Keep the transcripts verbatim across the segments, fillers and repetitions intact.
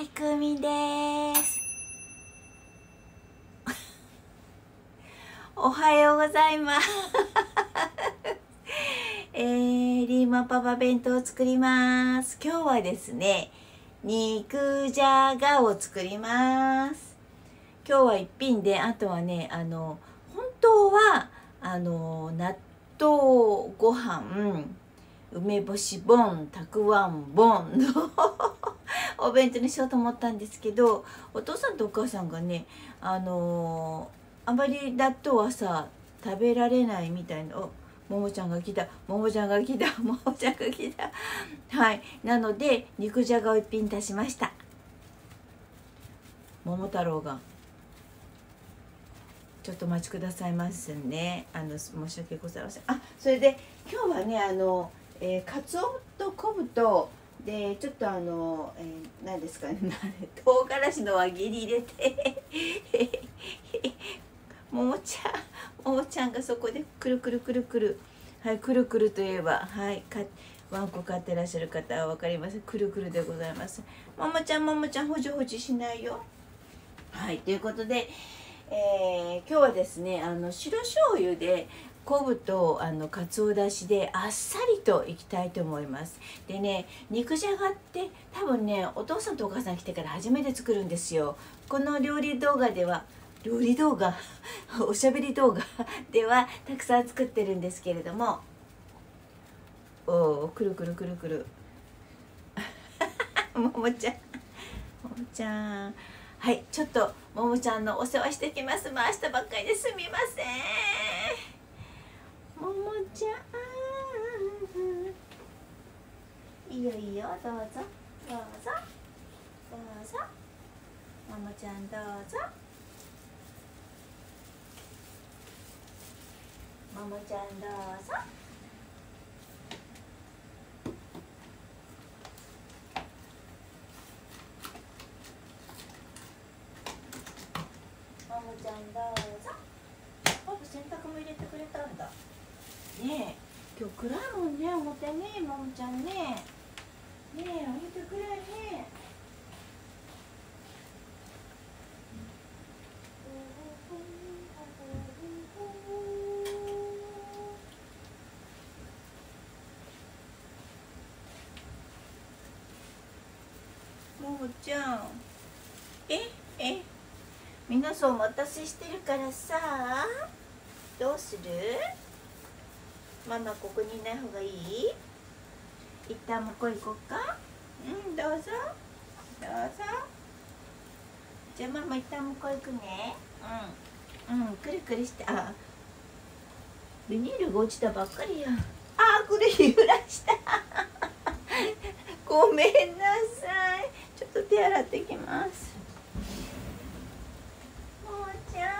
い、くみです。おはようございます。えー、リーマンパパ弁当を作ります。今日はですね、肉じゃがを作ります。今日は一品で、あとはね、あの本当はあの納豆ご飯、梅干しボン、たくあんボンのお弁当にしようと思ったんですけど、お父さんとお母さんがね、あのー、あまり納豆はさ食べられないみたいな。お、ももちゃんが来た、ももちゃんが来た、ももちゃんが来た。はい、なので肉じゃがを一品足しました。桃太郎がちょっとお待ちくださいますね。あの申し訳ございません。あ、それで今日はね、あの、えー、かつおと昆布とでちょっとあの、えー、何ですかね、唐辛子の輪切り入れてももちゃんももちゃんがそこでくるくるくるくる、はい、くるくるといえば、はい、かワンコ飼ってらっしゃる方は分かります。くるくるでございます。ももちゃんももちゃんほじほじしないよ。はい、ということで、えー、今日はですね、あの白醤油で昆布とあのかつおだしであっさりといきたいと思います。でね、肉じゃがって多分ね、お父さんとお母さん来てから初めて作るんですよ。この料理動画では料理動画おしゃべり動画ではたくさん作ってるんですけれども、おお、くるくるくるくるももちゃんももちゃん、はい、ちょっとももちゃんのお世話してきます。回したばっかりですみません。ももちゃん、いいよいいよ、どうぞどうぞどうぞ、ももちゃんどうぞ、ももちゃんどうぞ。ももちゃんどうぞ。パパ洗濯も入れてくれたんだね。え、今日暗いもんね、表ね、ももちゃんね。ねえ、表暗いね。ももちゃん、ええ、皆さんお待たせしてるからさ、どうする？ママここにいない方がいい？一旦向こう行こうか。うん、どうぞどうぞ。じゃあママ一旦向こう行くね。うんうん、くるくるして、あ、ビニールが落ちたばっかりや。あ、これ揺らしたごめんなさい。ちょっと手洗ってきます。ももちゃん、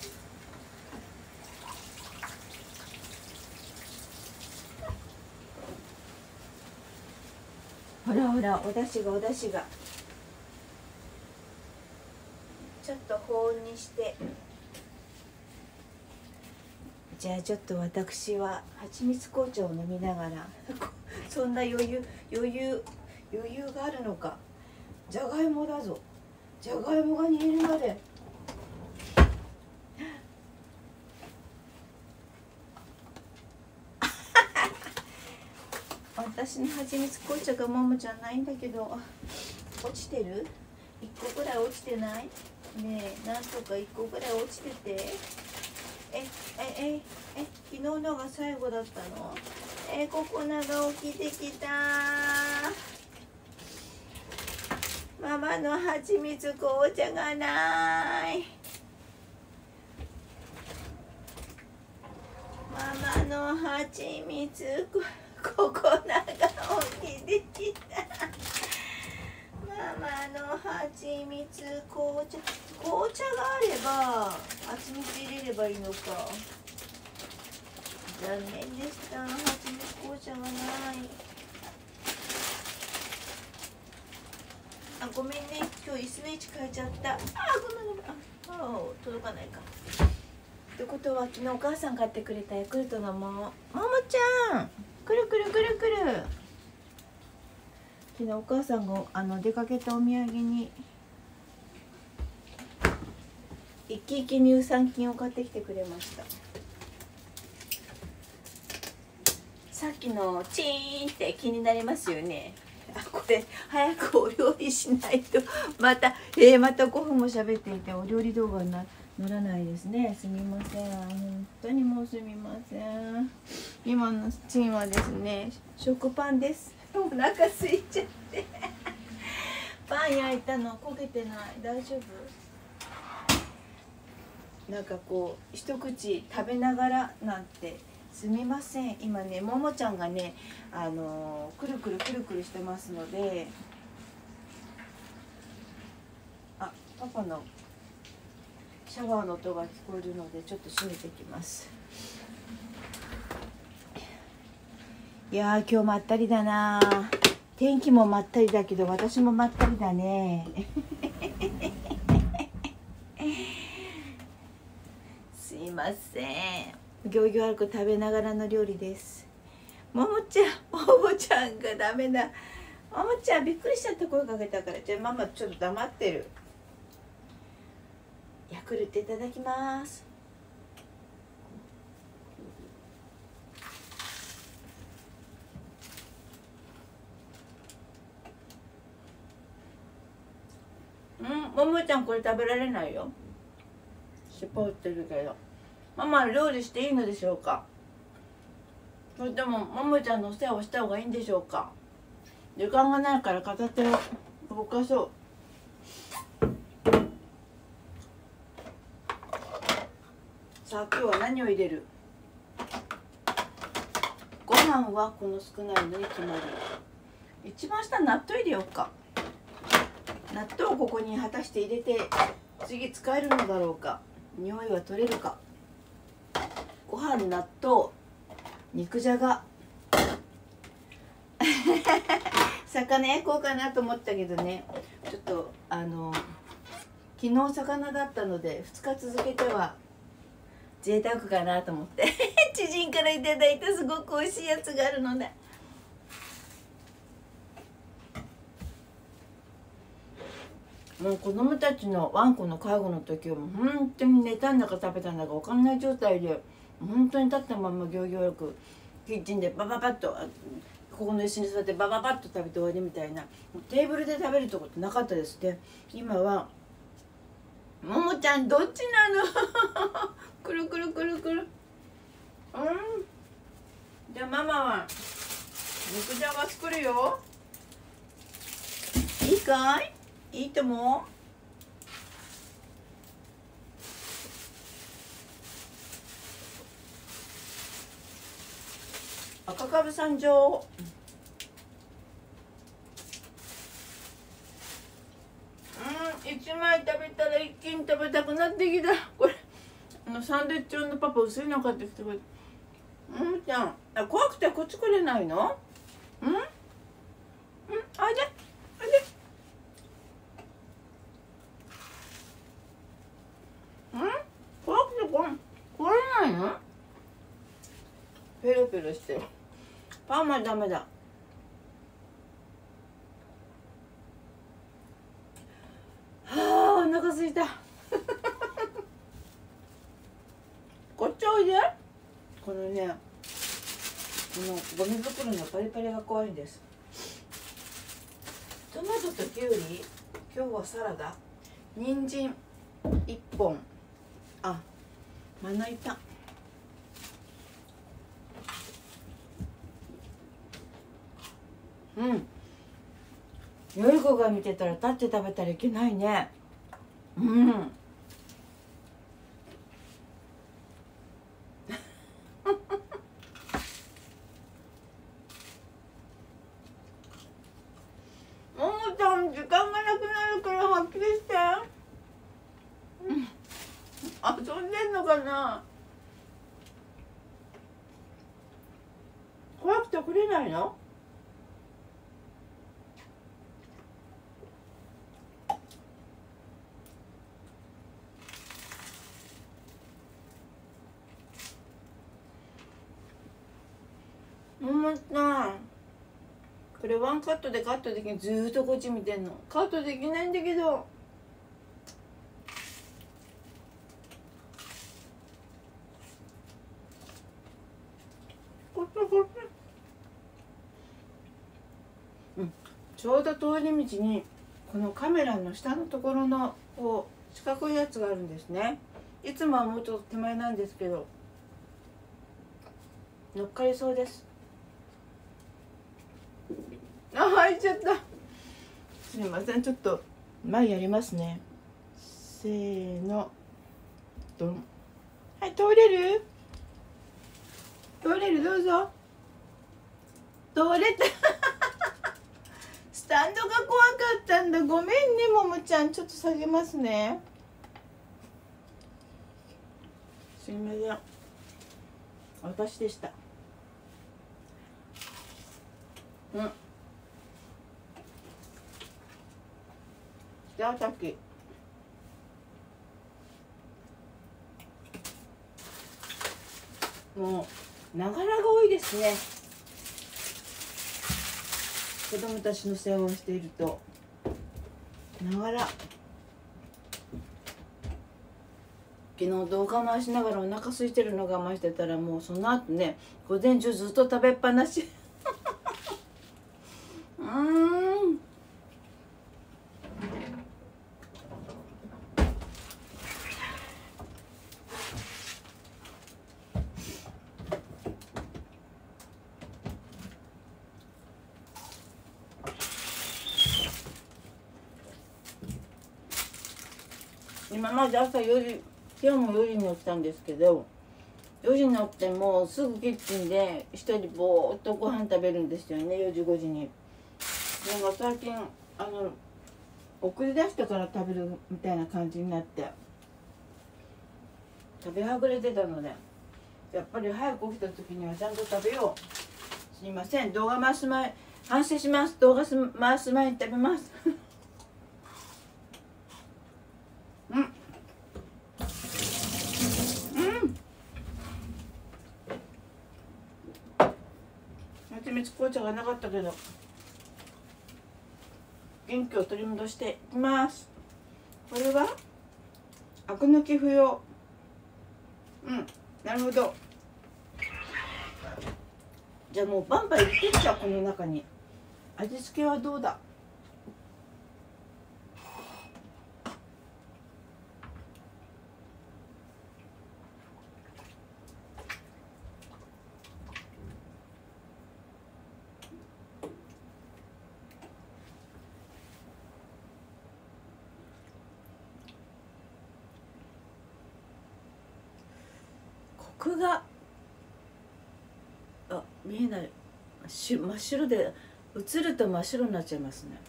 ほらほら、おだしがおだしがちょっと保温にして。じゃあちょっと私は蜂蜜紅茶を飲みながらそんな余裕余裕余裕があるのか。じゃがいもだぞ、じゃがいもが煮えるまで私の蜂蜜紅茶がももちゃんないんだけど、落ちてる？いっこぐらい落ちてない？ねえ、なんとかいっこぐらい落ちてて。ええええ、昨日のが最後だったの？え、ココナが起きてきた。ママの蜂蜜紅茶がない。ママの蜂蜜ココナが起きてきた。ママの蜂蜜紅茶、紅茶があれば蜂蜜入れればいいのか。残念でした。蜂蜜紅茶がない。あ、ごめんね、今日椅子の位置変えちゃった。あ、ごめんごめん。あ、あ、届かないか。ってことは昨日お母さん買ってくれたヤクルトのももももちゃん、くるくるくるくる。 昨日お母さんがあの出かけたお土産に生き生き乳酸菌を買ってきてくれました。さっきのチーンって気になりますよね。あ、これ早くお料理しないとまた、えー、またごふんも喋っていてお料理動画にな乗らないですね。すみません、本当にもうすみません。今のチンはですね、食パンです。お腹空いちゃってパン焼いたの焦げてない？大丈夫？なんかこう一口食べながらなんてすみません。今ね、ももちゃんがね、あのー、くるくるくるくるしてますので、あ、パパのシャワーの音が聞こえるのでちょっと閉めてきます。いやー、今日まったりだな。天気もまったりだけど私もまったりだねすいません。行儀悪く食べながらの料理です。ももちゃん、ももちゃんがダメだ。ももちゃんびっくりしちゃって声かけたから、じゃあママちょっと黙ってる。ヤクルトいただきます。うん、ももちゃんこれ食べられないよ。尻尾打ってるけど。ママ料理していいのでしょうか。それともももちゃんのお世話をした方がいいんでしょうか。時間がないから片手を動かそう。さあ今日は何を入れる？ご飯はこの少ないのに決まり。一番下納豆入れようか。納豆をここに果たして入れて次使えるのだろうか。匂いは取れるか。ご飯、納豆、肉じゃが魚焼こうかなと思ったけどね、ちょっとあの昨日魚だったのでふつか続けては贅沢かなと思って知人からいただいたすごく美味しいやつがあるので、もう子供たちのワンコの介護の時はもう本当に寝たんだか食べたんだか分かんない状態で、本当に立ったまま行儀よくキッチンでバババッとここの椅子に座ってバババッと食べて終わりみたいな、テーブルで食べるとこってなかったですね。今はももちゃんどっちなのくるくるくるくる。うん、じゃあママは肉じゃが作るよ。いいかい？いいとも。赤かぶ参上。うん、一枚食べたら一気に食べたくなってきた。これあのサンドイッチ用のパパ薄いの買ってきてくれ。うんちゃん、あ、怖くてこっち来れないの？うん？うん、あいで、あいで。うん？怖くてこ来れないの？ペロペロしてる。パンはダメだ。はあ、お腹すいたこっちおいで。このね、このゴミ袋のパリパリが怖いんです。トマトとキュウリ、今日はサラダ、人参いっぽん、あ、まな板、うん、よい子が見てたら立って食べたらいけないね。うん。ももちゃん時間がなくなるからはっきりして。うん、遊んでんのかな。怖くて来れないの？ももちゃん、 これワンカットでカットできない。ずーっとこっち見てんの。カットできないんだけど。こっちこっち。うん、ちょうど通り道にこのカメラの下のところのこう四角いやつがあるんですね。いつもはもうちょっと手前なんですけど乗っかりそうです。あ、入っちゃった。すみません、ちょっと前やりますね。せーの、ドン。はい、通れる？通れる、どうぞ。通れた。スタンドが怖かったんだ。ごめんね、ももちゃん。ちょっと下げますね。すみません。私でした。うん。北崎。もうながらが多いですね。子供たちの世話をしているとながら。昨日動画回しながらお腹空いてるの我慢してたら、もうその後ね午前中ずっと食べっぱなし。うーん。今まで朝よじ、今日もよじに起きたんですけど、よじに起きてもすぐキッチンで一人ぼーっとご飯食べるんですよね、よじごじに。なんか最近あの送り出してから食べるみたいな感じになって食べはぐれてたので、やっぱり早く起きた時にはちゃんと食べよう。すいません、動画回す前反省します。動画回す前に食べます。うん。蜂蜜紅茶がなかったけど元気を取り戻していきます。これはアク抜き不要。うん、なるほど。じゃあもうバンバン入れてっちゃう。この中に味付けはどうだ。コクがあ見えない。真っ白で映ると真っ白になっちゃいますね。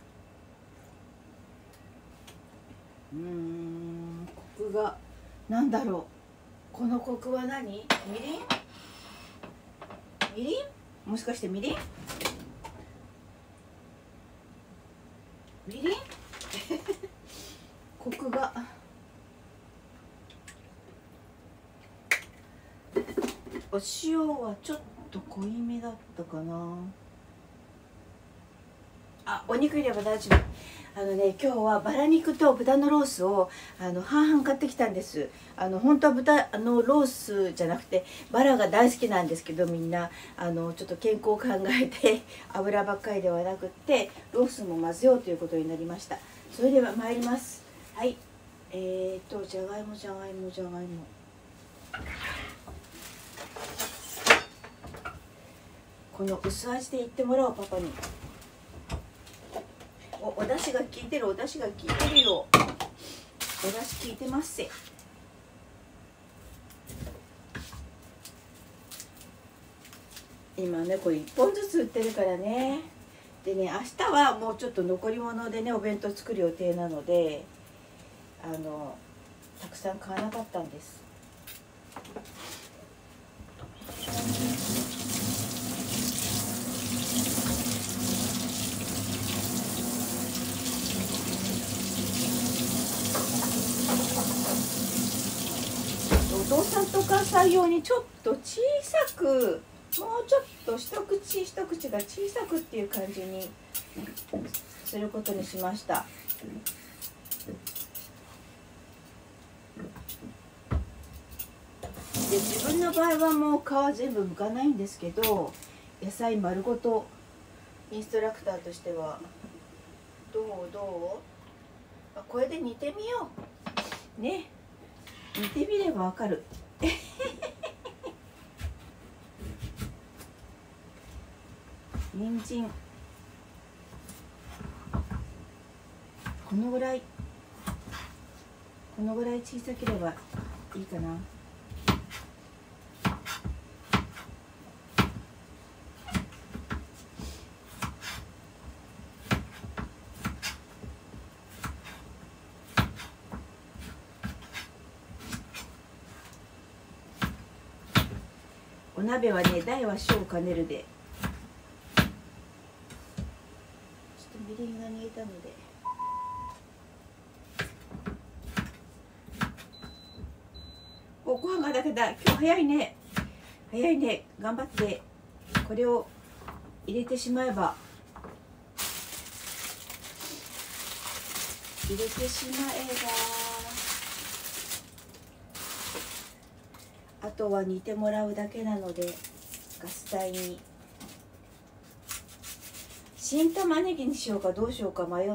うーん、コクがなんだろう。このコクは何？みりん？みりん？もしかしてみりん？みりん？コクがお塩はちょっと濃いめだったかな。あ、お肉入れば大丈夫。あのね、今日はバラ肉と豚のロースをあの半々買ってきたんです。あの本当は豚あのロースじゃなくてバラが大好きなんですけど、みんなあのちょっと健康を考えて油ばっかりではなくってロースも混ぜようということになりました。それでは参ります。はい。えーとじゃがいもじゃがいもじゃがいも。この薄味で言ってもらおう、パパに。お、お出汁が効いてる、お出汁が効いてるよ。お出汁効いてますせ。今ね、これいっぽんずつ売ってるからね。でね、明日はもうちょっと残り物でね、お弁当作る予定なので、あのたくさん買わなかったんです。お父さんとお母さん用にちょっと小さくうちょっと一口一口が小さくっていう感じにすることにしました。で自分の場合はもう皮全部剥かないんですけど、野菜丸ごとインストラクターとしてはどうどう、あ、これで煮てみようね。煮てみればわかる人参このぐらいこのぐらい小さければいいかな。お鍋はね、大は小を兼ねるで、ちょっとみりんが煮えたので、おご飯がだけだ。今日早いね、早いね。頑張ってこれを入れてしまえば、入れてしまえば、あとは煮てもらうだけなので、ガス台に新玉ねぎにしようかどうしようか迷って、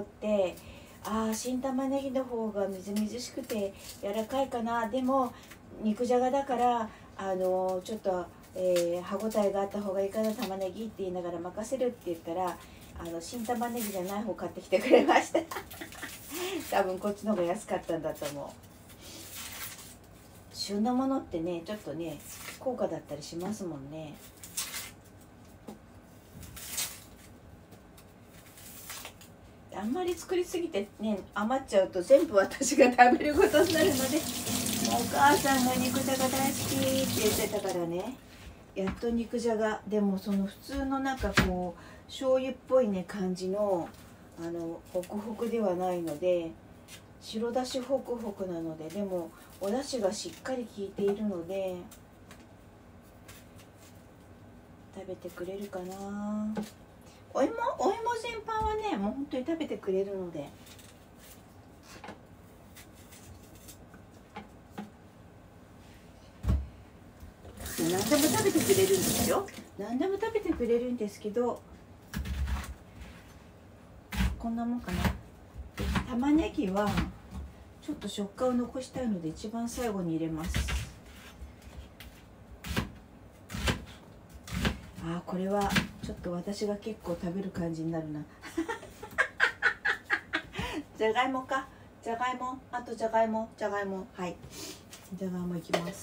ああ新玉ねぎの方がみずみずしくて柔らかいかな、でも肉じゃがだからあのちょっと、えー、歯ごたえがあった方がいいかな玉ねぎって言いながら任せるって言ったら、あの新玉ねぎじゃない方買ってきてくれました多分こっちの方が安かったんだと思う。旬のものってねちょっとね高価だったりしますもんね。あんまり作りすぎてね余っちゃうと全部私が食べることになるので、お母さんが肉じゃが大好きって言ってたからね、やっと肉じゃが。でもその普通のなんかこう醤油っぽいね感じのあのホクホクではないので、白だしホクホクなので、でもお出汁がしっかり効いているので食べてくれるかな。お芋お芋全般はねもう本当に食べてくれるので、何でも食べてくれるんですよ。何でも食べてくれるんですけど、こんなもんかな。玉ねぎはちょっと食感を残したいので一番最後に入れます。あーこれはちょっと私が結構食べる感じになるなじゃがいもか、じゃがいも、あとじゃがいも、じゃがいも、はい、じゃがいもいきます。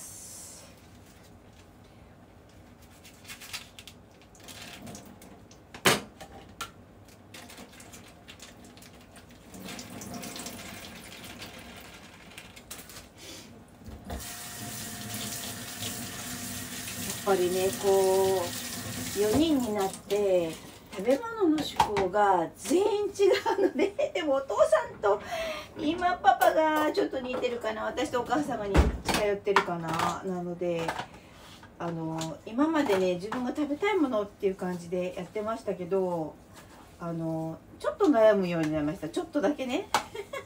やっぱりねこうよにんになって食べ物の趣向が全員違うのででもお父さんと今パパがちょっと似てるかな、私とお母様に近寄ってるかな。なのであの今までね自分が食べたいものっていう感じでやってましたけど、あのちょっと悩むようになりました。ちょっとだけね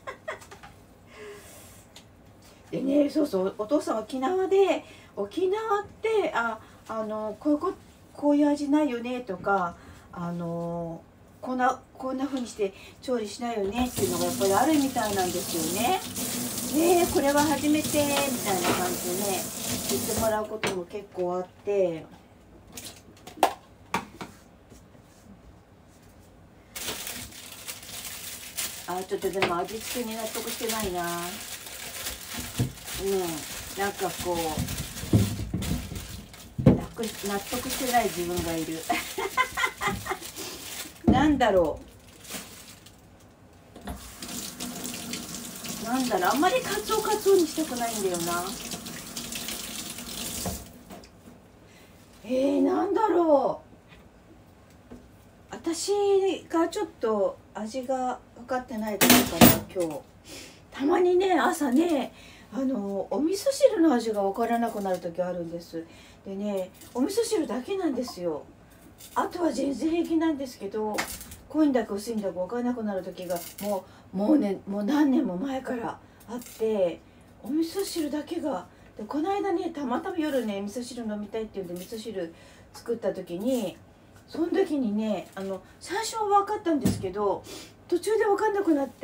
でね、そうそう、お父さん沖縄で、沖縄ってああのこういうここういう味ないよねとか、あのこんなこんな風にして調理しないよねっていうのがやっぱりあるみたいなんですよね。ねえこれは初めてみたいな感じでね言ってもらうことも結構あって。あちょっとでも味付けに納得してないな。うん、なんかこう納得してない自分がいるなんだろうなんだろうあんまりカツオカツオにしたくないんだよな。えー、なんだろう、私がちょっと味が分かってないからかな今日。たまにね朝ねあのお味噌汁の味が分からなくなる時あるんです。でね、お味噌汁だけなんですよ。あとは全然平気なんですけど、濃いんだか薄いんだか分からなくなる時がもうもうねもう何年も前からあって、お味噌汁だけが。でこの間ね、たまたま夜ね味噌汁飲みたいっていうんで味噌汁作った時に、その時にね、あの最初は分かったんですけど途中で分かんなくなって、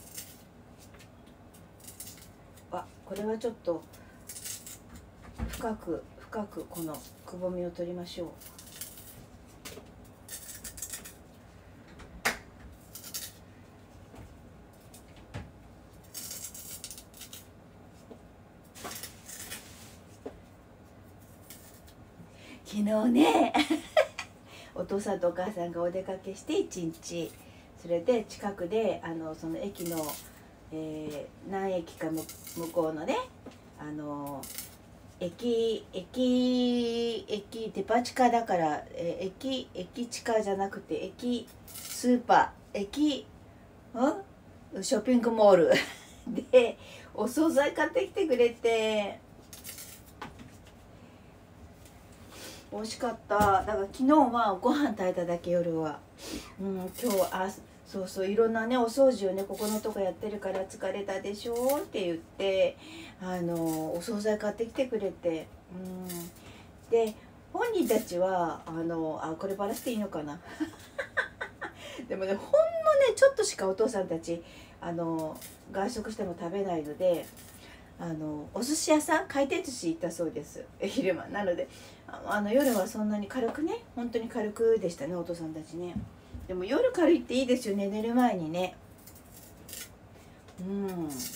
あ、これはちょっと深く深くこのくぼみを取りましょう。昨日ねお父さんとお母さんがお出かけして一日、それで近くであのその駅の、えー、何駅か向こうのね、あの駅駅駅デパ地下だから、えー、駅駅地下じゃなくて駅スーパー駅んショッピングモールでお惣菜買ってきてくれて。美味しかった。だから昨日はご飯炊いただけ、夜は。うん、今日あそうそう、いろんなねお掃除をねここのとこやってるから疲れたでしょって言って、あのお惣菜買ってきてくれて、うん、で本人たちはあのあこれバラしていいのかなでもね、ほんのねちょっとしかお父さんたちあの外食しても食べないので、あのお寿司屋さん、回転寿司行ったそうです、昼間なので。あの夜はそんなに軽くね、本当に軽くでしたね、お父さんたちね。でも夜軽いっていいですよね、寝る前にね。うん。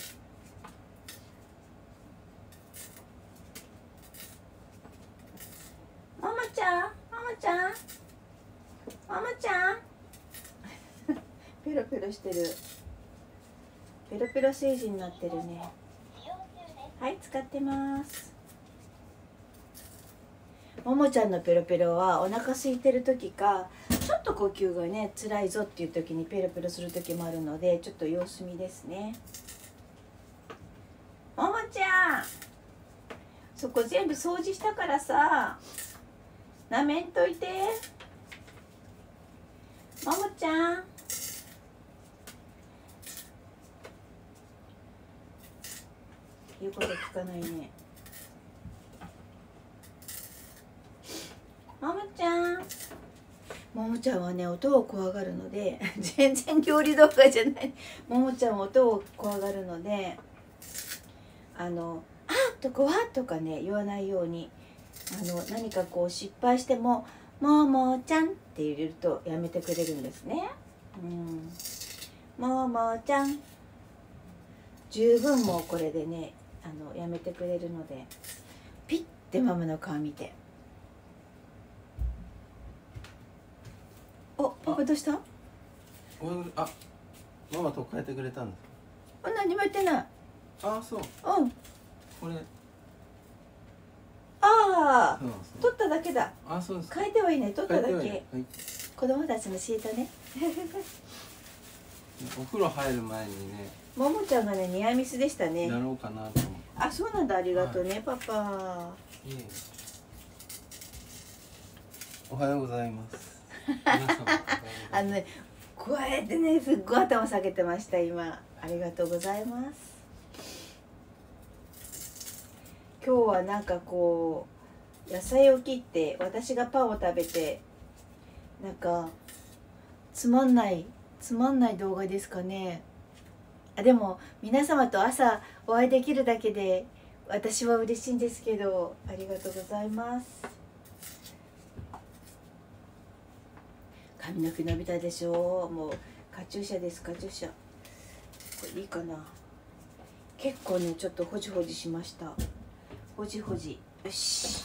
ママちゃん、ママちゃん、ママちゃんペロペロしてる。ペロペロ星人になってるね。はい、使ってます。ももちゃんのペロペロはお腹空いてる時か、ちょっと呼吸がね辛いぞっていう時にペロペロする時もあるので、ちょっと様子見ですね。ももちゃん、そこ全部掃除したからさ、なめんといて。ももちゃん、言うこと聞かないね。ももちゃん、ももちゃんはね音を怖がるので全然料理動画じゃない。ももちゃんは音を怖がるので、あの「あっ!」とか「わっ!」とかね言わないように、あの何かこう失敗しても「ももちゃん」って入れるとやめてくれるんですね。うん、ももちゃん、十分もうこれでねあのやめてくれるので、ピッてママの顔見て。お、パパどうした？ あ、ママと変えてくれたんだ。 あ、何も言ってない。 あ、そう。 うん。 これ。 ああ、取っただけだ。 あ、そうです。 変えてはいいね、取っただけ。 はい、 子供たちのシートね。 お風呂入る前にね。 ももちゃんがね、ニアミスでしたね。 やろうかなと思って。 あ、そうなんだ、ありがとうね、はい、パパ。 いえ。おはようございます。 あのね、こうやってね、すっごい頭下げてました、今。ありがとうございます。今日はなんかこう、野菜を切って、私がパンを食べて、なんか、つまんない、つまんない動画ですかね。あ、でも、皆様と朝お会いできるだけで、私は嬉しいんですけど、ありがとうございます。髪の毛伸びたでしょ。もうカチューシャです、カチューシャ。これいいかな。結構ねちょっとほじほじしました。ほじほじ。よし。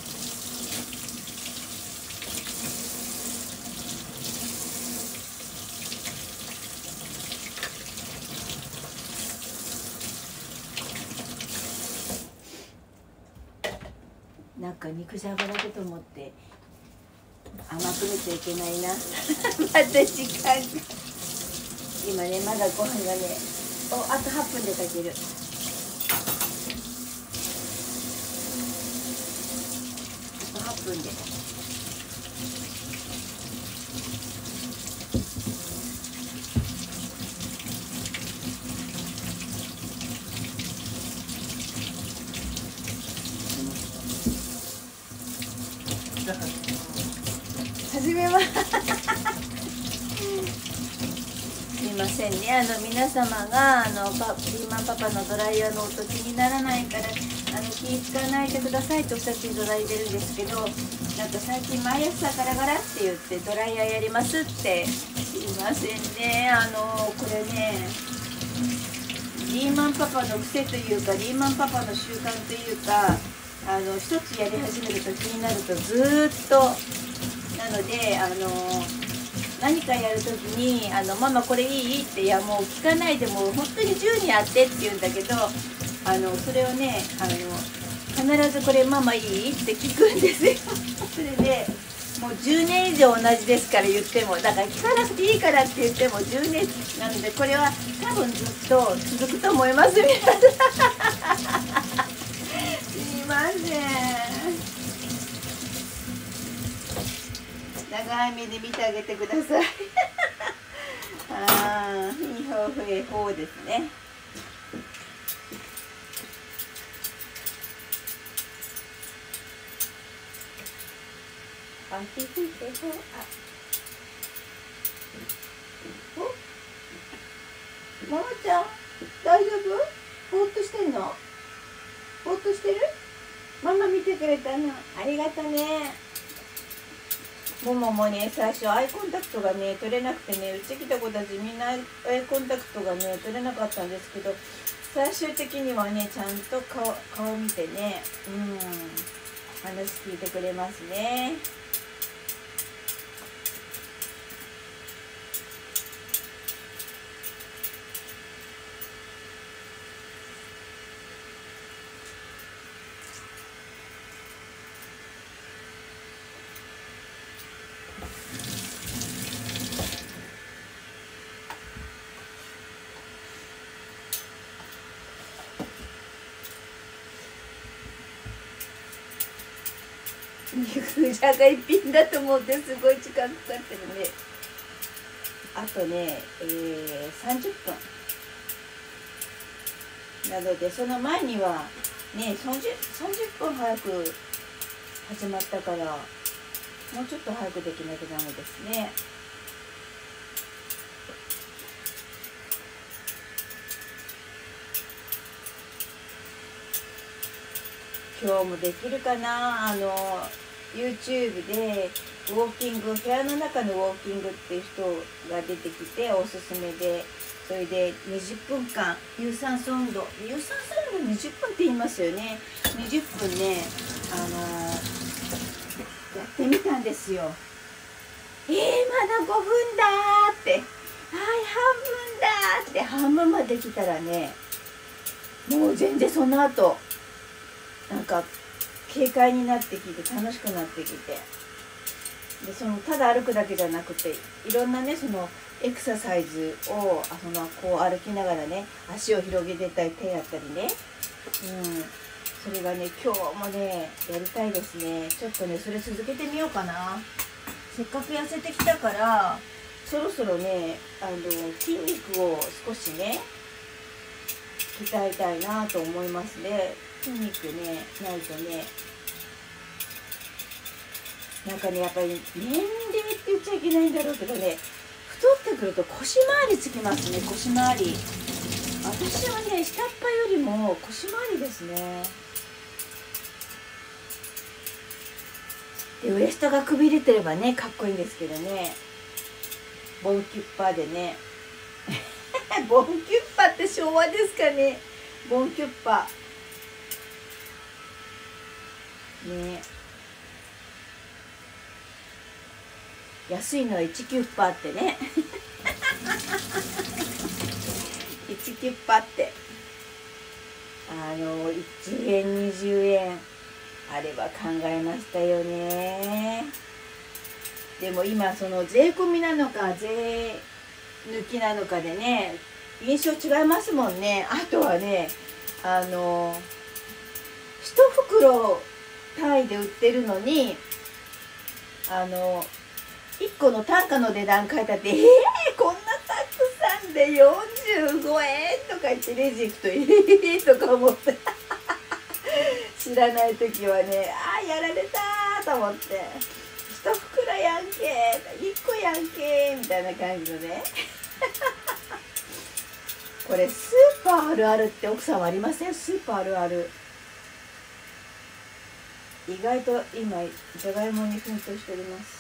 なんか肉じゃがだけと思って甘く見ちゃいけないな。また時間が今ね、まだご飯がね、おあとはっぷんで炊ける。 プンで。はじめま。すいませんね、あの皆様があのパリーマンパパのドライヤーの音気にならないからあの気使わないでくださいとおっしゃっていただいてるんですけど、なんか最近毎朝ガラガラって言ってドライヤーやりますって。すいませんね、あのこれねリーマンパパの癖というかリーマンパパの習慣というか、あの一つやり始めると気になるとずーっとなので、あの何かやるときにあの「ママこれいい?」って「いやもう聞かないでもう本当に自由にやって」って言うんだけど、あのそれをねあの必ず「これママいい?」って聞くんですよ。それでもうじゅうねん以上同じですから言っても、だから聞かなくていいからって言ってもじゅうねんなので、これは多分ずっと続くと思います皆さん。すいません。長い目で見てあげてください。ああ、いい方へ方ですね。あ、ひひへほ、あ。お。ママちゃん、大丈夫？ぼーっとしてんの？ぼーっとしてる？ママ見てくれたの。ありがとね。もももね、最初アイコンタクトがね取れなくてね、うち来た子たちみんなアイコンタクトがね取れなかったんですけど、最終的にはねちゃんと顔顔見てね、うん話聞いてくれますね。肉じゃが一品だと思ってすごい時間かかってるね。あとね、えー、さんじゅっぷんなので、その前にはね さんじゅっぷん早く始まったから、もうちょっと早くできなきゃダメですね。今日もできるかな。あの YouTube でウォーキング、部屋の中のウォーキングっていう人が出てきておすすめで、それでにじゅっぷんかん有酸素運動、有酸素運動にじゅっぷんって言いますよね。にじゅっぷんね、あのー、やってみたんですよ。えー、まだごふんだーって、はい、半分だーって、半分まで来たらね、もう全然その後なんか軽快になってきて楽しくなってきて、でそのただ歩くだけじゃなくていろんなねそのエクササイズをあそのこう歩きながらね足を広げてたり手やったりね、うん、それがね今日もねやりたいですね。ちょっとねそれ続けてみようかな。せっかく痩せてきたからそろそろねあの筋肉を少しね鍛えたいなと思いますね。筋肉ねないとね、なんかねやっぱり年齢って言っちゃいけないんだろうけどね、太ってくると腰回りつきますね。腰回り、私はね下っ端よりも腰回りですね。でウエストがくびれてればねかっこいいんですけどね、ボンキュッパーでねボンキュッパーって昭和ですかね。ボンキュッパーね、安いのはいちキュッパーってねいちキュッパーってあのいちえんにじゅうえんあれば考えましたよね。でも今その税込みなのか税抜きなのかでね印象違いますもんね。あとはねあの一袋単位で売ってるのにあのいっこの単価の値段書いてあって、えー、こんなたくさんでよんじゅうごえんとか言ってレジ行くと、えーとか思って知らない時はね、あーやられたーと思って、一袋やんけー、いっこやんけーみたいな感じのねこれスーパーあるあるって奥さんはありません？スーパーあるある。意外と今じゃがいもに奮闘しております。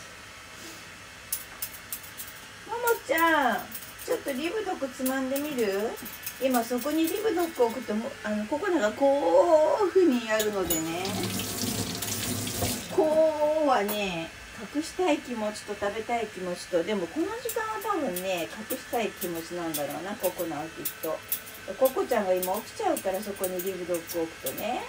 ももちゃん、ちょっとリブドッグつまんでみる？今そこにリブドッグ置くともあのココナがこういうふうにやるのでね、こうはね隠したい気持ちと食べたい気持ちと、でもこの時間は多分ね隠したい気持ちなんだろうな、ココナはきっと。ココちゃんが今起きちゃうから、そこにリブドッグ置くとね。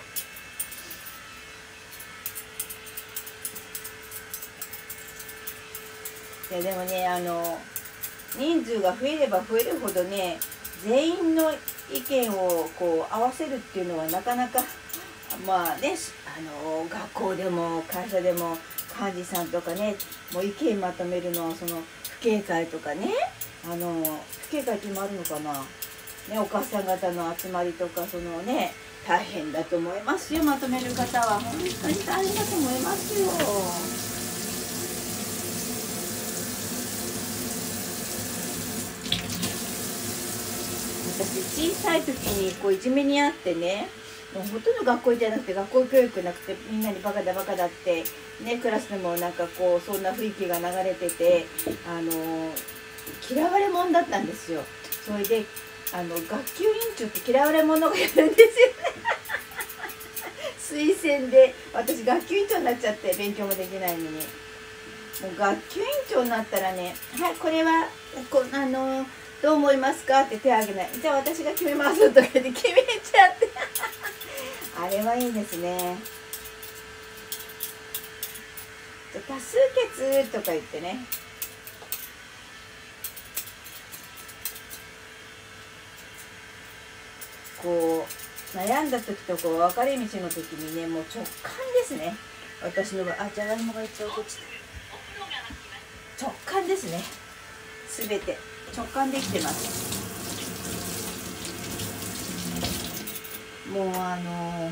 いやでもね、あの人数が増えれば増えるほどね、全員の意見をこう合わせるっていうのはなかなかまあね、あの学校でも会社でも幹事さんとかね、もう意見まとめるのはその父兄会とかね、あの父兄会って今あるのかな、ね、お母さん方の集まりとか、そのね大変だと思いますよ、まとめる方は本当に大変だと思いますよ。私小さい時にこういじめにあってね、もうほとんど学校じゃなくて、学校教育なくて、みんなにバカだバカだってね、クラスでもなんかこうそんな雰囲気が流れてて、あの嫌われ者だったんですよ。それであの学級委員長って嫌われ者がいるんですよね推薦で私学級委員長になっちゃって、勉強もできないのに。もう学級委員長になったらね、はい、これはこあのどう思いますかって手を挙げない。じゃあ私が決めますとか言って決めちゃってあれはいいですね。多数決とか言ってね。こう悩んだ時とこう分かれ道の時にね、もう直感ですね。私の場合、あ、じゃがいもが一応落ちた。直感ですね。すべて直感できてます。もうあのー、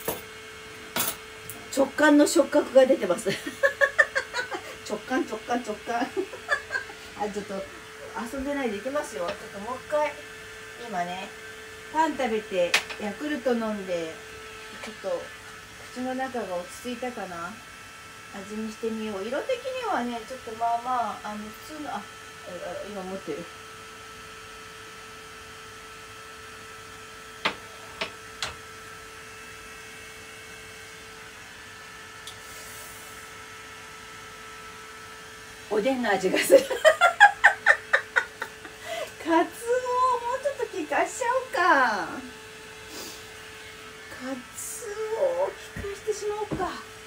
直感の触覚が出てます直感直感直感あ、ちょっと遊んでないでいきますよ。ちょっともう一回、今ねパン食べてヤクルト飲んで、ちょっと口の中が落ち着いたかな。味見してみよう。色的にはねちょっとまあまああの普通の、あ、今持ってる。おでんの味がするカツオもうちょっと効かしちゃおうか。カツオを効かしてしまおうか。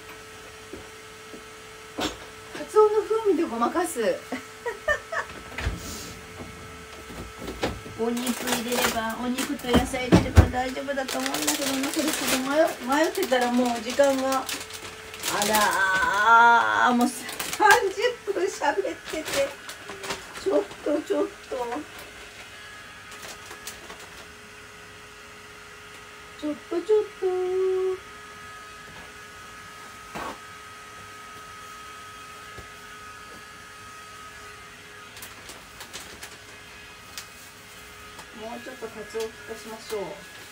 カツオの風味でごまかすお肉入れれば、お肉と野菜入れれば大丈夫だと思うんだけどな。それちょっと迷迷ってたらもう時間が、あらー、もうさんじゅっぷん喋ってて、ちょっとちょっとちょっとちょっともうちょっとカツオを効かしましょう。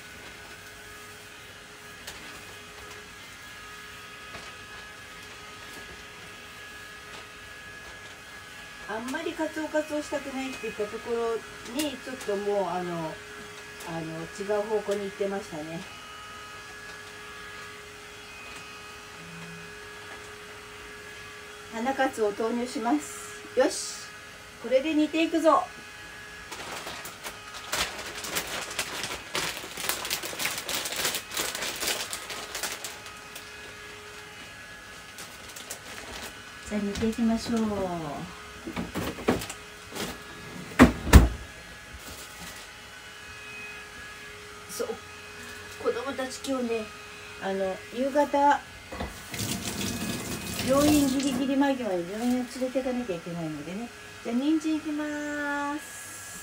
あんまりカツオカツオしたくないって言ったところにちょっともうあのあの違う方向に行ってましたね。花カツを投入します。よし、これで煮ていくぞ。じゃあ煮ていきましょう。そう、子供たち今日ね、あの夕方病院ギリギリ間際に病院を連れていかなきゃいけないのでね。じゃあ人参いきまーす。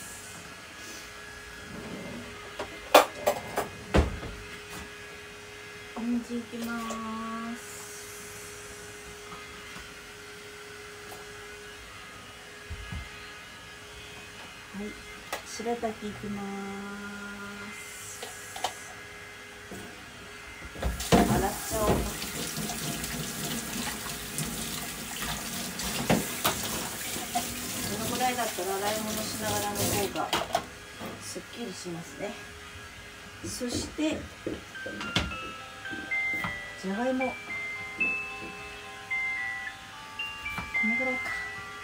人参いきまーす。はい、白滝いきまーす。洗っちゃおうか。このぐらいだったら洗い物しながらの方がすっきりしますね。そしてじゃがいもこのぐらいか。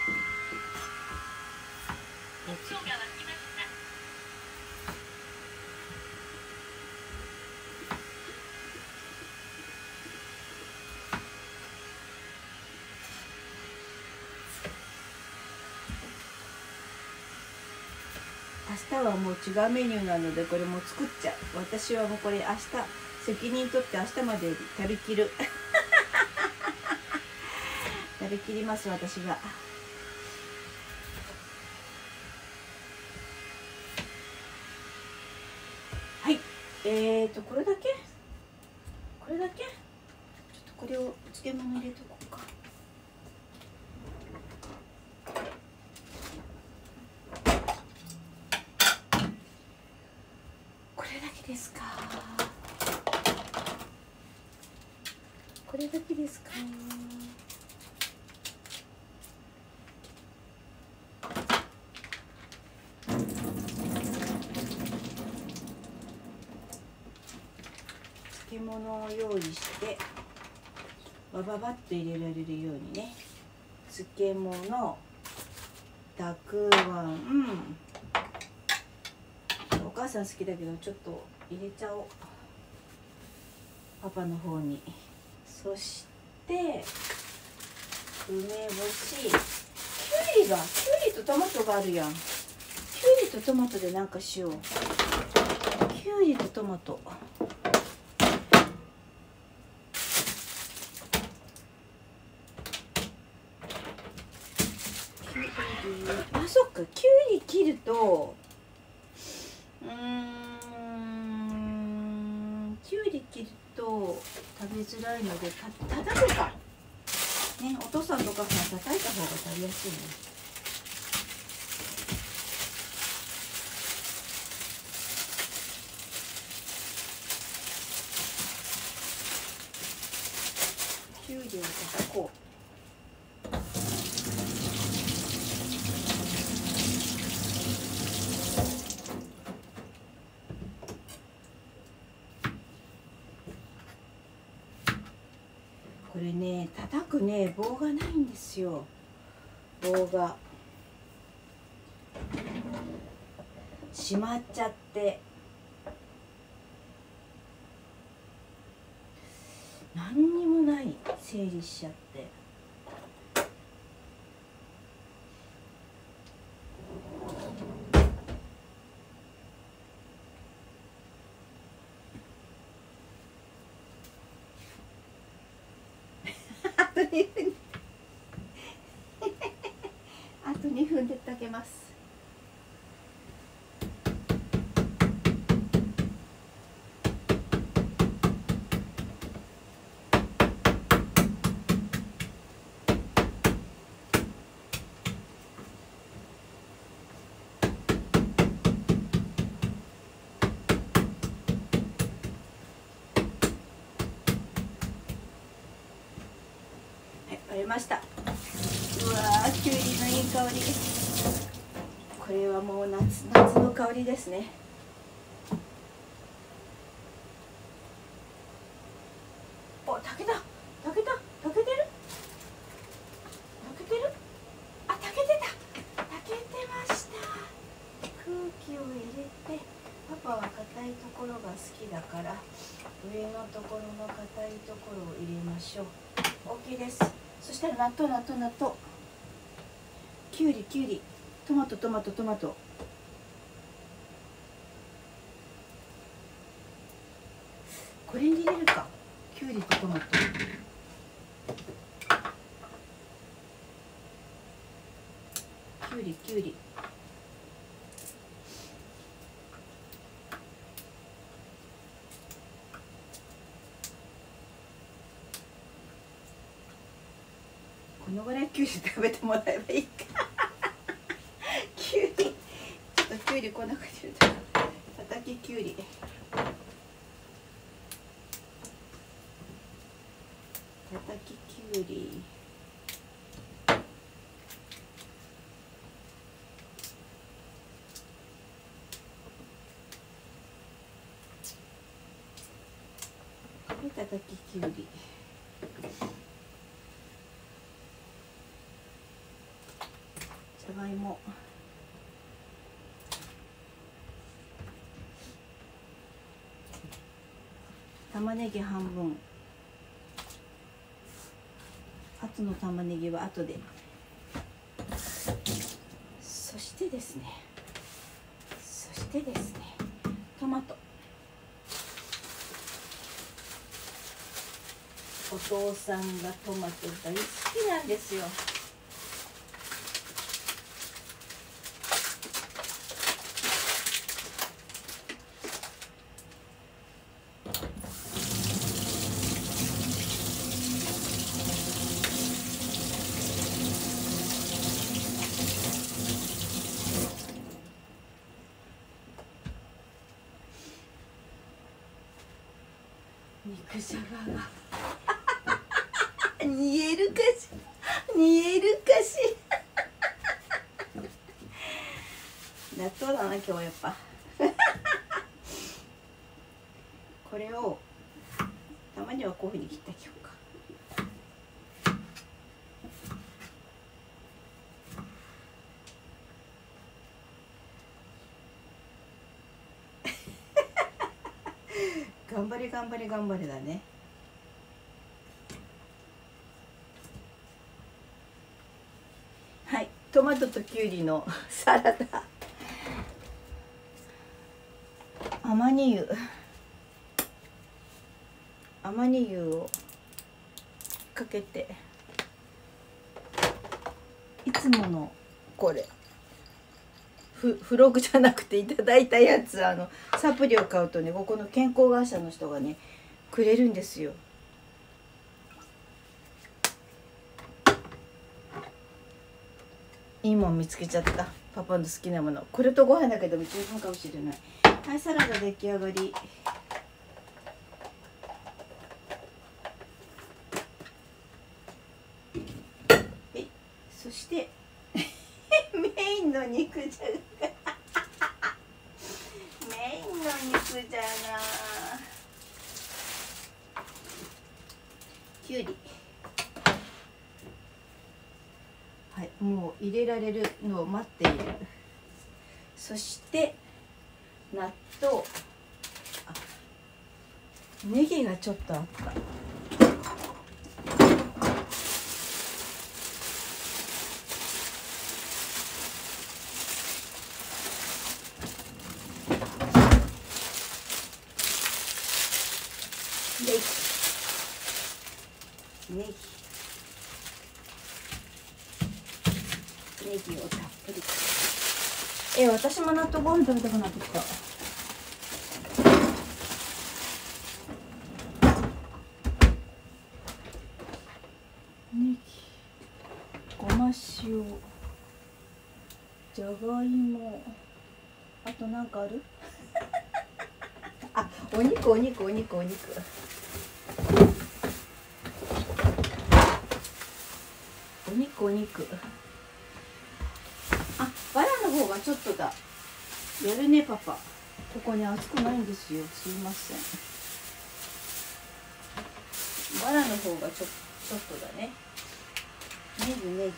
明日はもう違うメニューなのでこれもう作っちゃう。私はもうこれ明日責任取って明日まで食べきる食べきります私が。はい、えーとこれだけこれだけちょっとこれを漬物入れとこうか。これだけですか。これだけですか。漬物を用意してバババッと入れられるようにね。漬物、たくあん、お母さん好きだけどちょっと入れちゃおう、パパの方に。そして梅干し、きゅうりがきゅうりとトマトがあるやん。きゅうりとトマトでなんかしよう。きゅうりとトマト。あ、そっか、きゅうり切るとうーんきゅうり切ると食べづらいのでた叩くかね。お父さんとお母さん叩いた方が食べやすいね。きゅうりを叩こう。これね、叩くね、棒がないんですよ。棒がしまっちゃって何にもない。整理しちゃって。あとにふんあとにふんで炊けます。割れました。うわー、きゅうりのいい香り。これはもう夏夏の香りですね。お、炊けた炊けた炊けてる炊けてる。あ、炊けてた炊けてました。空気を入れて、パパは硬いところが好きだから上のところの硬いところを入れましょう。 OK です。そしたら納豆納豆納豆、きゅうりきゅうり、トマトトマトトマト、これに入れるか。きゅうりとトマト、 りきゅうり。このぐらいきゅうり食べてもらえばいいかきゅうり、ちょっときゅうりこんな感じでたたききゅうり。たたききゅうり。たたききゅうり。じゃがいも。玉ねぎ半分。後の玉ねぎは後で。そしてですね。そしてですね。トマト。お父さんがトマト大好きなんですよ。肉じゃがが煮えるかし煮えるかし納豆だな今日はやっぱこれをたまにはこういうふうに切ってあげようか。頑張れ頑張れ頑張れだね。はい、トマトときゅうりのサラダ。アマニ油。アマニ油をかけて、いつものこれフフログじゃなくていただいたやつ、あのサプリを買うとね、ここの健康会社の人がねくれるんですよ。いいもん見つけちゃった。パパの好きなもの、これとご飯だけでも十分かもしれない。はい、サラダ出来上がり。え、そしてメインの肉じゃがメインの肉じゃがきゅうり。はい、もう入れられるのを待っている。そして納豆。あ、ネギがちょっとあった。ネギ。ネギ。ネギをたっぷり。え、私も納豆ご飯食べたくなってきた。ネギ、ごま塩、じゃがいも、あとなんかある？あ、お肉お肉お肉お肉。お肉お肉。あ、バラの方がちょっとだ。やるねパパ。ここに熱くないんですよ。すいません。バラの方がちょちょっとだね。ネギネギ。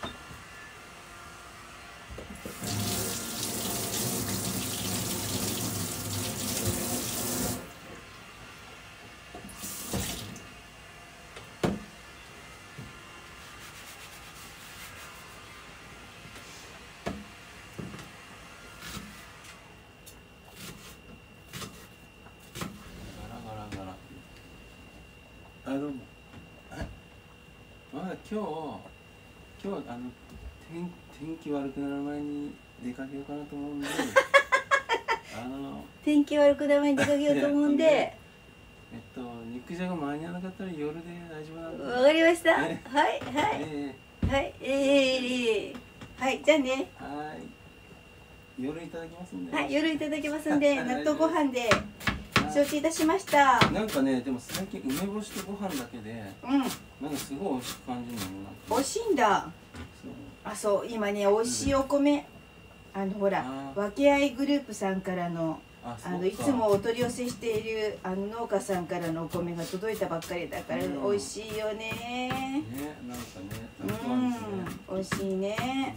あ、どうも。はい。まだ今日、今日あの天天気悪くなる前に出かけようかなと思うんであの天気悪くなる前に出かけようと思うんでえっと肉じゃが間に合わなかったら夜で大丈夫なんで。 わかりました。はいえはいえはいえー、はいじゃあね。 ー、はい夜いただきますんで。 はい夜いただきますんではい納豆ご飯で承知いたしました。 なんかね、でも最近梅干しとご飯だけでうんなんかすごい美味しく感じるのよ。 美味しいんだ。 そうあそう今ね美味しいお米、あのほらあ分け合いグループさんからのああのいつもお取り寄せしているあの農家さんからのお米が届いたばっかりだからうん美味しいよね。 ね、なんかね、 うたくあんですね。 ん美味しいね。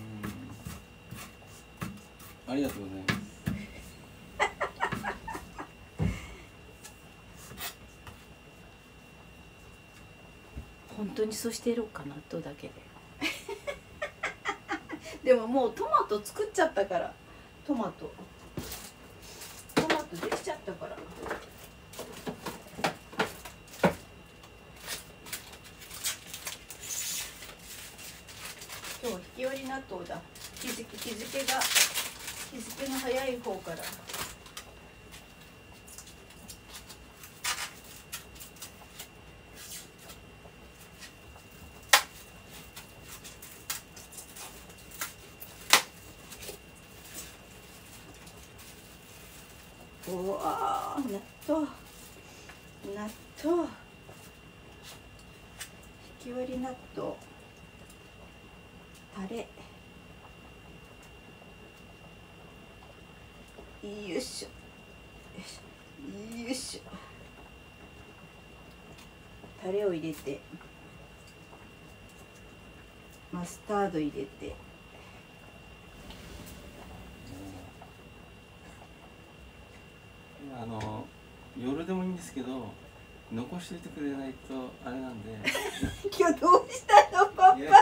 うんありがとうございます。 本当にそうしてやろうかなとだけででももうトマト作っちゃったから、トマトトマトできちゃったから。今日は引き割り納豆だ。日付日付が日付の早い方から。うわー納豆納豆引き割り納豆タレよいしょよいしょタレを入れてマスタード入れてあの夜でもいいんですけど残しておいてくれないとあれなんで今日どうしたのパパ。 夕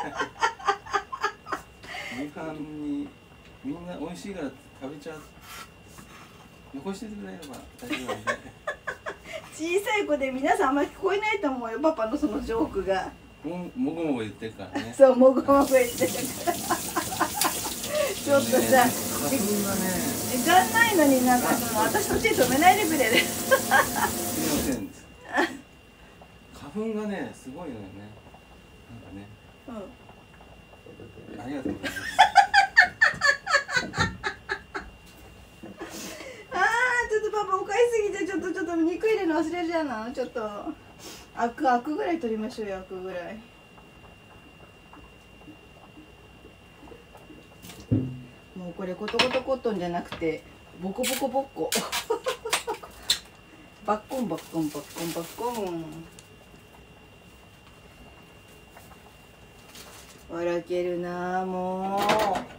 飯にみんな美味しいから食べちゃう。残しておいてくれれば大丈夫なんで小さい子で皆さんあんまり聞こえないと思うよパパのそのジョークが。 ももごもご言ってるからね。 そうもぐもぐ言ってるからちょっとさ、 花粉がね、 時間ないのになんかその私の手止めないでくれるすみません。花粉がねすごいのよね。なんかね。 うん、 ありがとうございます。 あーちょっとパパおかいすぎてちょっとちょっと肉入れるの忘れるじゃない。ちょっとアクアクぐらい取りましょうよ。アクぐらい。もうこれコトコトコットンじゃなくてボコボコボッコバッコンバッコンバッコンバッコン笑けるなあもう。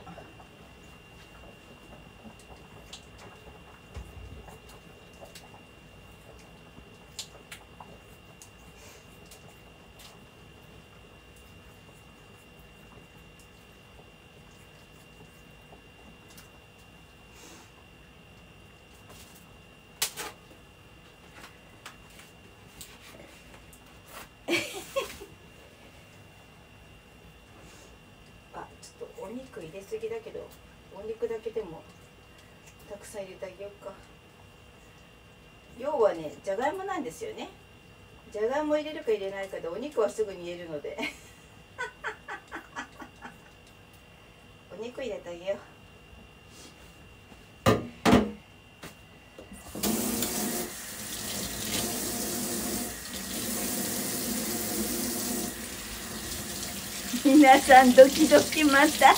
あ、ちょっとお肉入れすぎだけどお肉だけでもたくさん入れてあげようか。要はねじゃがいもなんですよね。じゃがいも入れるか入れないかでお肉はすぐに入れるのでお肉入れてあげよう。皆さんドキドキまた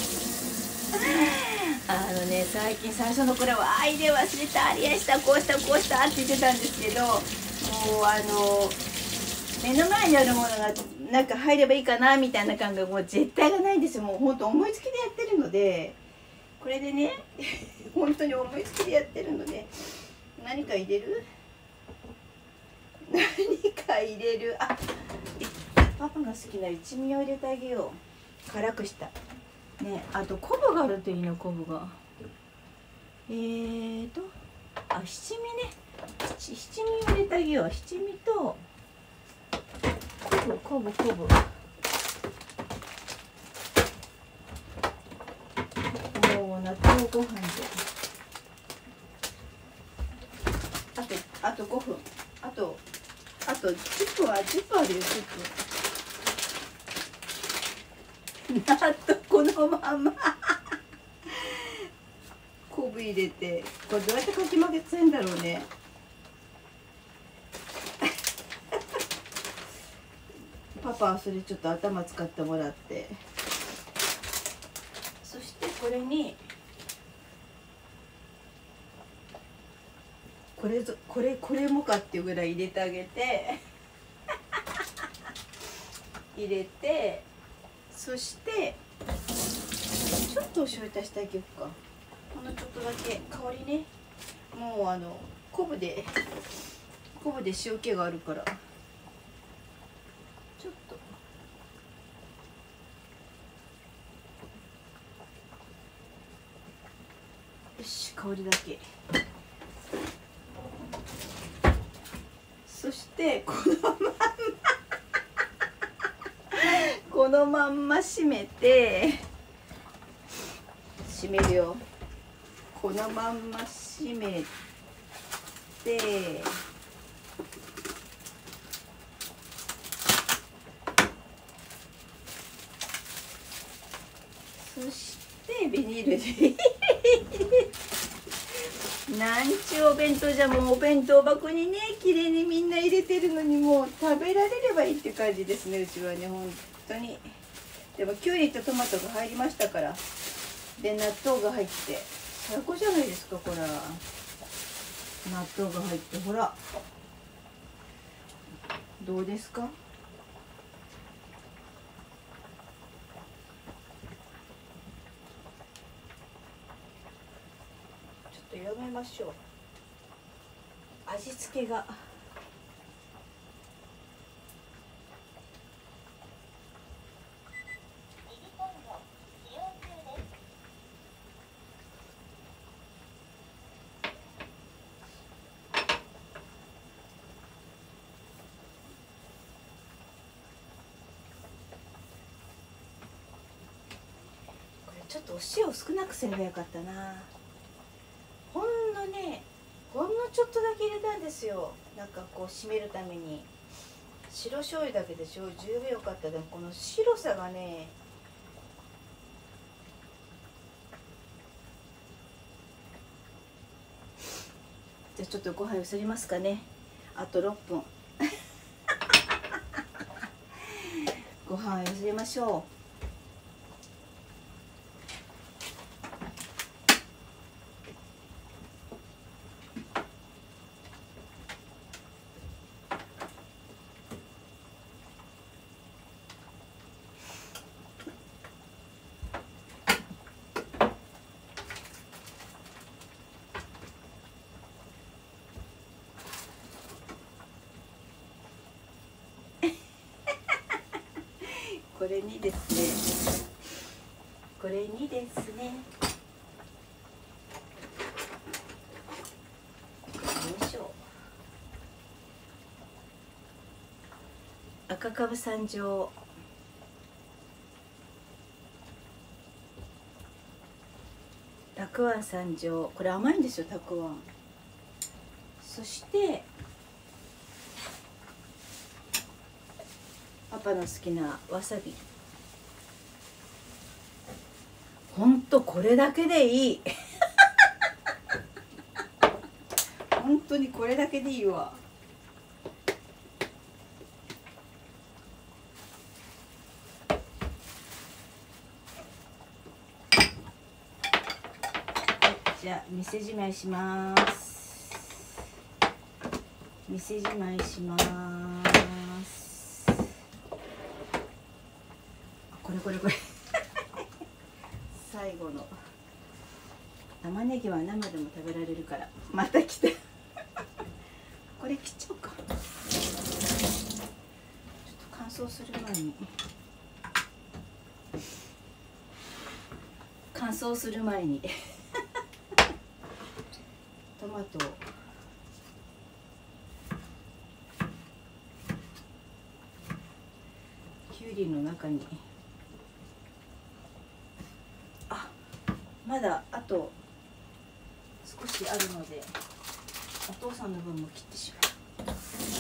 あのね最近最初の頃は「あいで忘れたありやしたこうしたこうした」って言ってたんですけど、もうあの目の前にあるものがなんか入ればいいかなみたいな感覚もう絶対がないんですよ。もうほんと思いつきでやってるので、これでね本当に思いつきでやってるので何か入れる何か入れるあパパが好きな一味を入れてあげよう。辛くしたね。あと昆布があるといいの。昆布がえーとあ七味ね。七七味を入れてあげよう。七味と昆布昆布昆布納豆ご飯であとあとごふん、あとあとじゅっぷんはじゅっぷんあるよ。じゅっぷん納豆このまま昆布入れて、これどうやってかき混ぜつんだろうね。パパはそれちょっと頭使ってもらって、そしてこれにこれぞこれこれもかっていうぐらい入れてあげて入れて、そしてちょっとお醤油足してあげようか。ほんのちょっとだけ香りね。もうあの昆布で昆布で塩気があるから、ちょっとよし、香りだけ。そしてこのまんまこのまんま閉めて、閉めるよ。このまんま閉めて、そしてビニールでなんちゅうお弁当じゃ。もうお弁当箱にね、綺麗にみんな入れてるのに、もう食べられればいいって感じですね、うちはね、本当に。でもきゅうりとトマトが入りましたから、で納豆が入って最高じゃないですか。これ納豆が入って、ほらどうですか。ちょっとやめましょう。味付けがちょっとお塩少なくすればよかったな。ほんのね、ほんのちょっとだけ入れたんですよ。なんかこう締めるために。白醤油だけでしょ、十分よかった。でもこの白さがね、じゃあちょっとご飯よそりますかね。あとろっぷんご飯をよそりましょう。これにですね、これにですね、よいしょ。赤かぶ三条、たくあん三条、これ甘いんですよ、たくあん。そしてパパの好きなわさび。ほんとこれだけでいい本当にこれだけでいいわ。じゃあ店じまいします。店じまいします。これこれこれ最後の玉ねぎは生でも食べられるから。また来たこれ切っちゃおうか。ちょっと乾燥する前に乾燥する前にトマトをきゅうりの中に、あ、 まだあと少しあるのでお父さんの分も切ってしまう。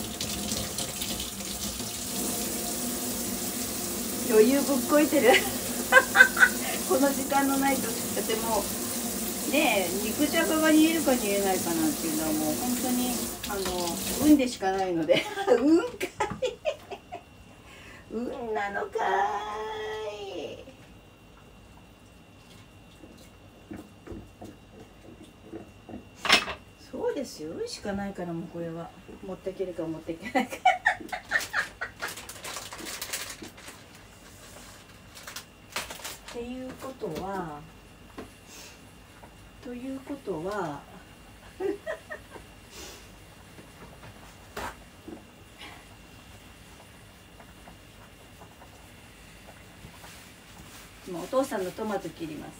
余裕ぶっこいてるこの時間のないとだってもうねえ、肉じゃがが煮えるか煮えないかなんていうのはもう本当にあの運でしかないので運かい運なのかい。そうですよ、運しかないから。もうこれは持っていけるか持っていけないかっていうことはということは今お父さんのトマト切ります。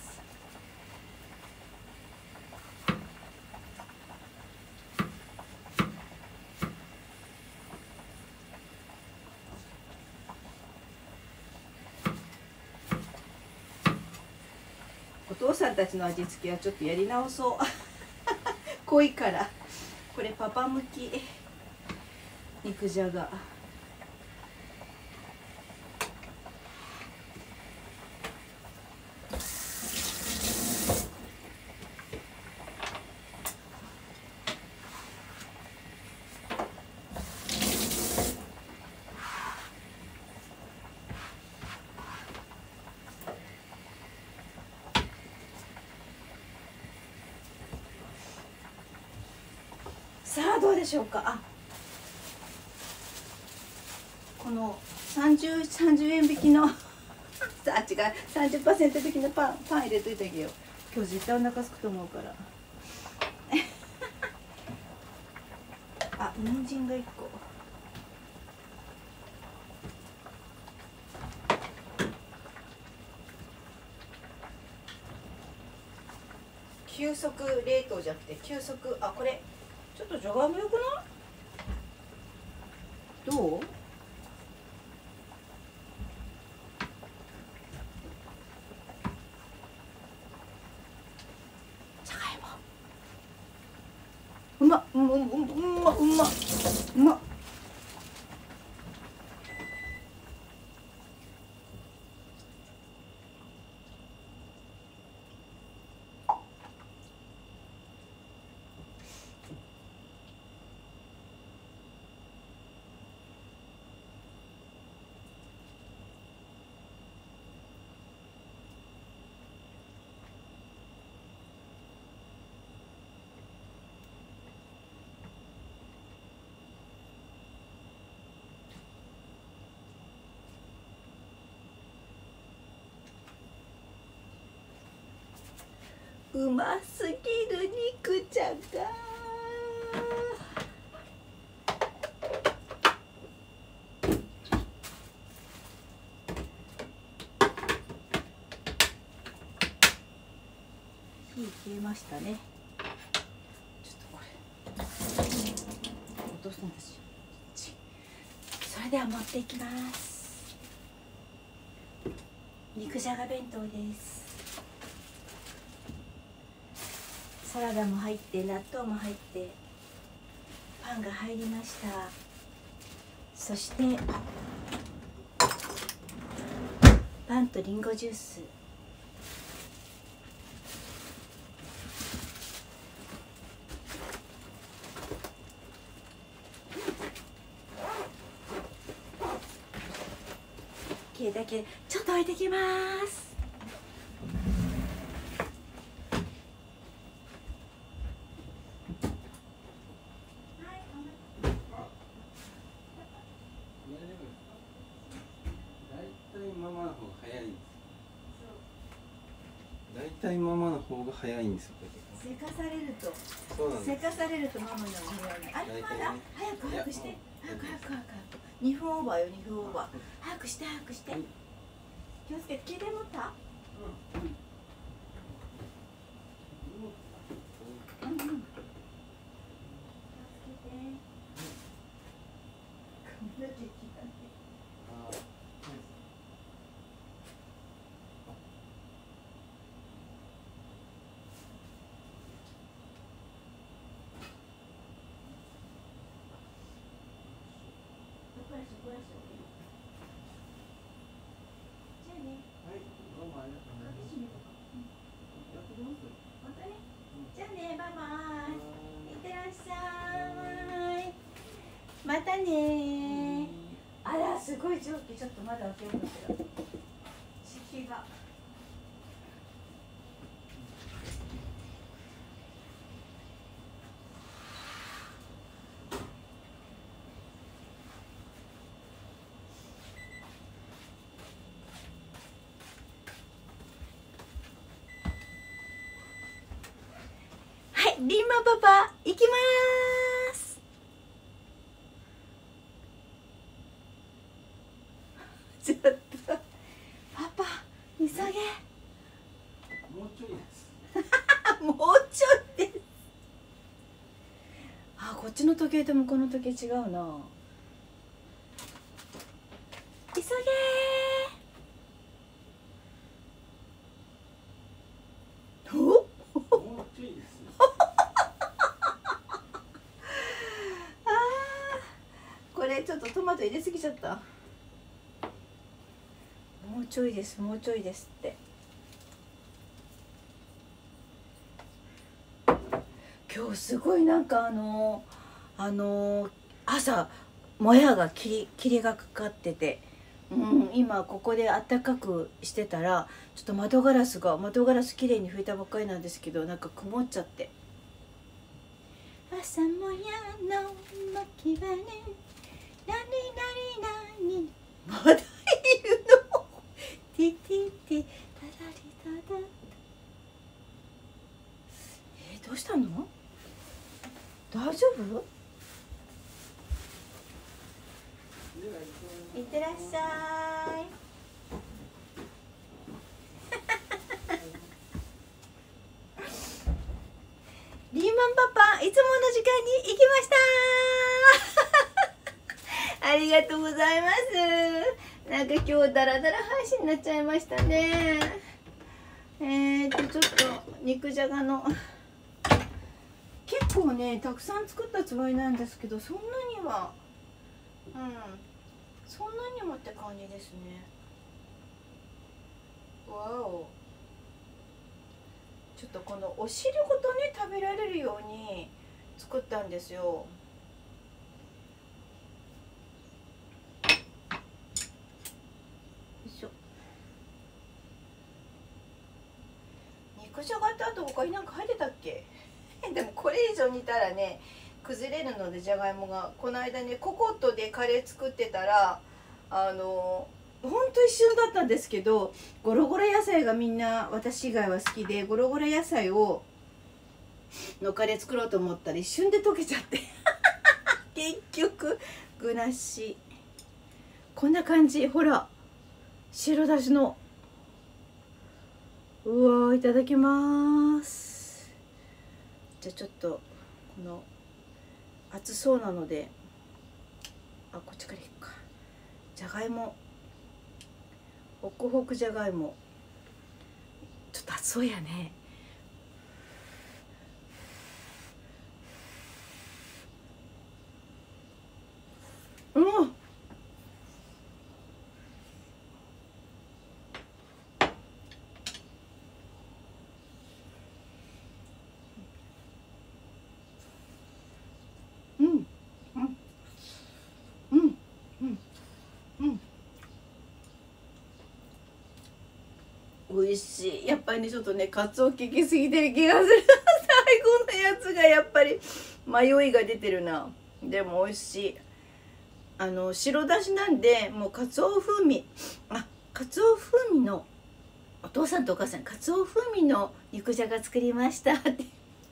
お父さんたちの味付けはちょっとやり直そう濃いから。これパパ向き肉じゃが。さあどうでしょうか。あ、この三十三十円引きのあ、違う、さんじゅっパーセント引きのパンパン入れといてあげよう。今日絶対お腹すくと思うからあ、人参がいっこ。急速冷凍じゃなくて急速。あ、これちょっとじゃがいもよくない？どう？じゃがいもうまっ、うまうまうまうまうまっ。うますぎる肉じゃが。火消えましたね。ちょっとこれ落とすんですよ。それでは持っていきます。肉じゃが弁当です。サラダも入って納豆も入ってパンが入りました。そしてパンとリンゴジュース。OKだけちょっと置いてきます。 大体ママの方が早いんですよ。 せかされると、 そうなんです。 せかされるとママの方が早いね。あ、まだ早く早くして、早く早く早く。二分オーバーよ、二分オーバー。早くして早くして。気をつけて、携帯持った？うん。うんうん。気をつけて。髪の毛切らない。 怒らしとけ。じゃあね。 はい、どうもありがとうございます。 鍵閉めとか。 やってきます。 またね。じゃあね、バイバイ。いってらっしゃい。またね。あら、すごい蒸気、ちょっとまだ開けようかしら。湿気が。はい、リンマパパ、行きまーす。ちょっと、パパ、急げ。 もうちょいです。 もうちょいです。あ、こっちの時計と向こうの時計違うな。急げー。お？ もうちょいです。 あー、これちょっとトマト入れすぎちゃった。もうちょいです、もうちょいですって。今日すごいなんかあのあの朝もやが霧霧がかかってて、うん、今ここで暖かくしてたらちょっと窓ガラスが窓ガラスきれいに拭いたばっかりなんですけど、なんか曇っちゃって。朝もやの巻き羽なになになにまだいるのティティティタラリタダ。えー、どうしたの？大丈夫？いってらっしゃい。リーマンパパ、いつもの時間に行きましたありがとうございます。なんか今日ダラダラ配信になっちゃいましたね。えーとちょっと肉じゃがの結構ねたくさん作ったつもりなんですけど、そんなにはうんそんなにもって感じですね。わお、ちょっとこのお汁ごとね食べられるように作ったんですよ。よいしょ。肉じゃがってあと他になんか入ってたっけでもこれ以上煮たらね崩れるので、じゃがいもが。この間ねココットでカレー作ってたらあのほんと一瞬だったんですけど、ゴロゴロ野菜がみんな私以外は好きで、ゴロゴロ野菜をのカレー作ろうと思ったら一瞬で溶けちゃって結局具なし。こんな感じ。ほら白だしの、うわー、いただきます。じゃあちょっとこの熱そうなので、あ、こっちからいくか。じゃがいも、ホクホクじゃがいも、ちょっと熱そうやね。うん、うん、うん、うん、うん、うん。美味しい。やっぱりねちょっとねカツオ効きすぎてる気がする最後のやつがやっぱり迷いが出てるな。でも美味しい。あの白だしなんでもうカツオ風味、あ、カツオ風味のお父さんとお母さんカツオ風味の肉じゃが作りましたって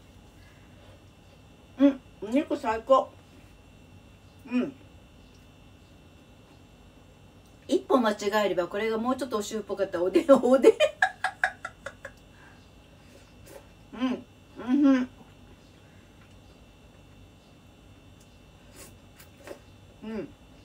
うん、お肉最高。うん、一歩間違えればこれがもうちょっとお塩っぽかったらおでんおでんうん、うん、うん。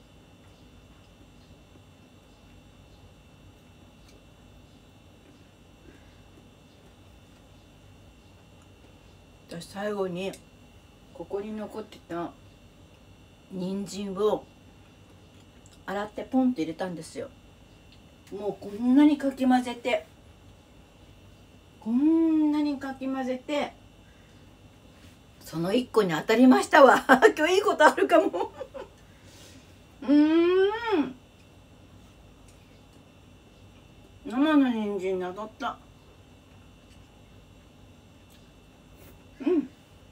私最後にここに残ってた人参を洗ってポンって入れたんですよ。もうこんなにかき混ぜてこんなにかき混ぜてそのいっこに当たりましたわ今日いいことあるかもうーん、生の人参に当たった。うん、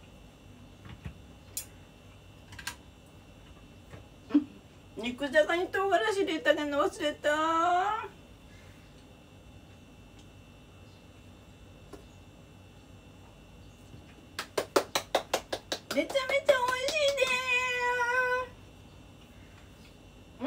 肉じゃがに唐辛子入れたの忘れた。めちゃめちゃ美味しいねー。うん。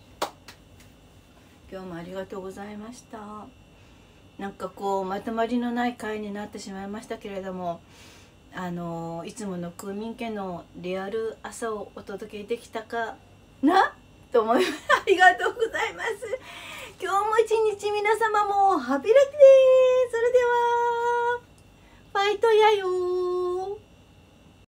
今日もありがとうございました。なんかこうまとまりのない回になってしまいましたけれども、あのいつもの空民家のリアル朝をお届けできたかなと思います。ありがとうございます。今日も一日皆様もハッピーラッキーです。それではファイトやよー。